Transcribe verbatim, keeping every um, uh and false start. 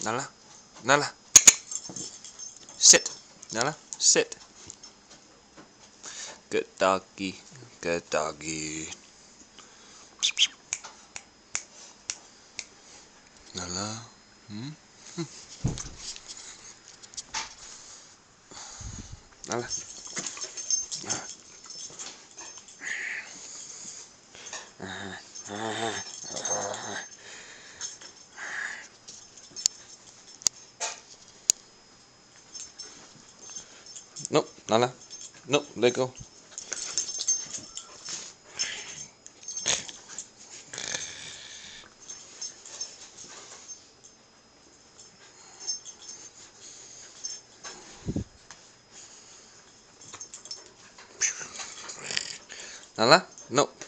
Nala, Nala, sit. Nala, sit. Good doggy, good doggy. Nala, hmm? Nala. Nope, Nala. Nope, let go. Nala, nope.